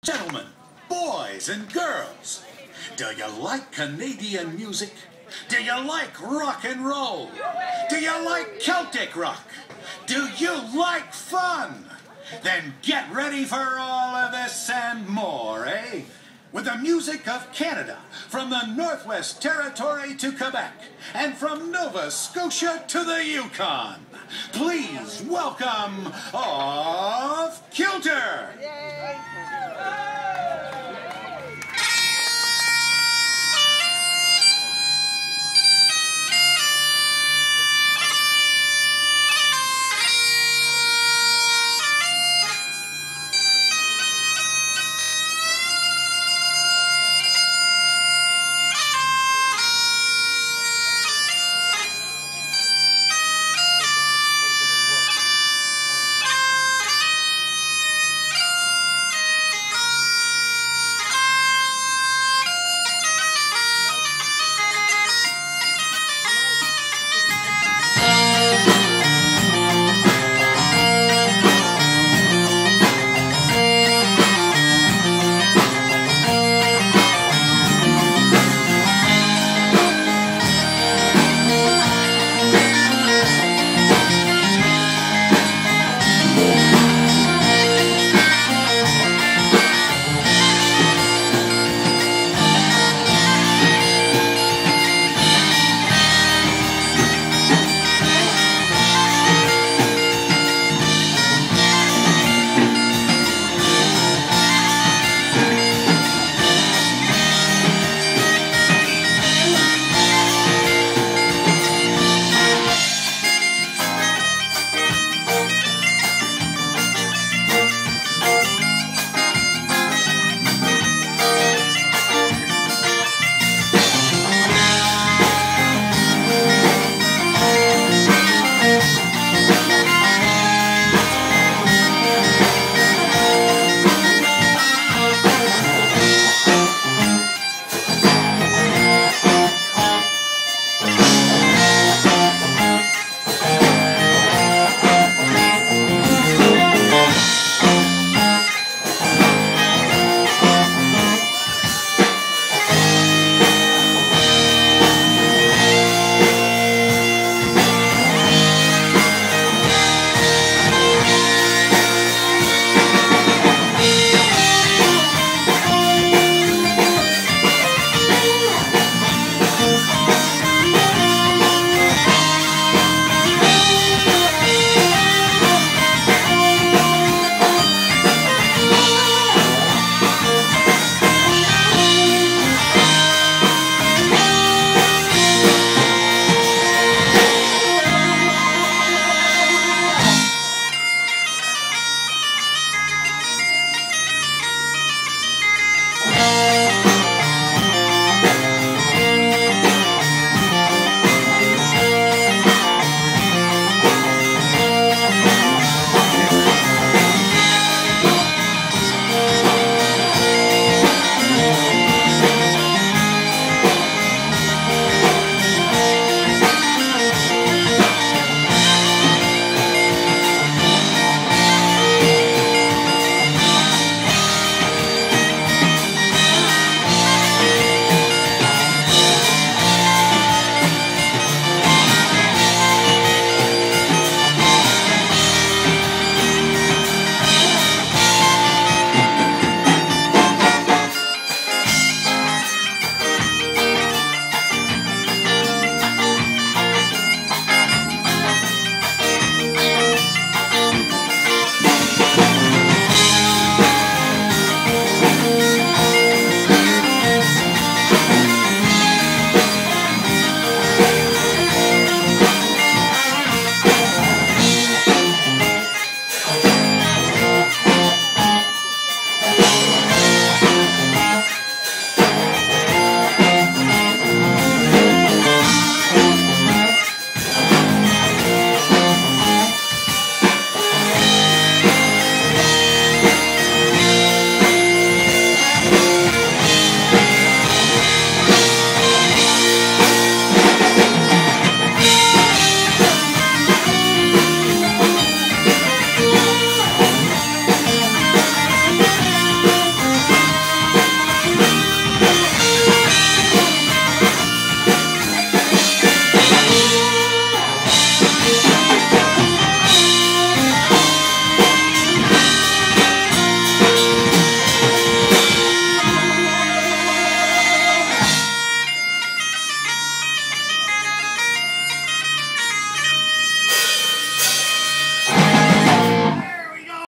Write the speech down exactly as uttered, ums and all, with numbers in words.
Gentlemen, boys and girls, do you like Canadian music? Do you like rock and roll? Do you like Celtic rock? Do you like fun? Then get ready for all of this and more, eh? With the music of Canada, from the Northwest Territory to Quebec, and from Nova Scotia to the Yukon, please welcome off Kilter! Yay!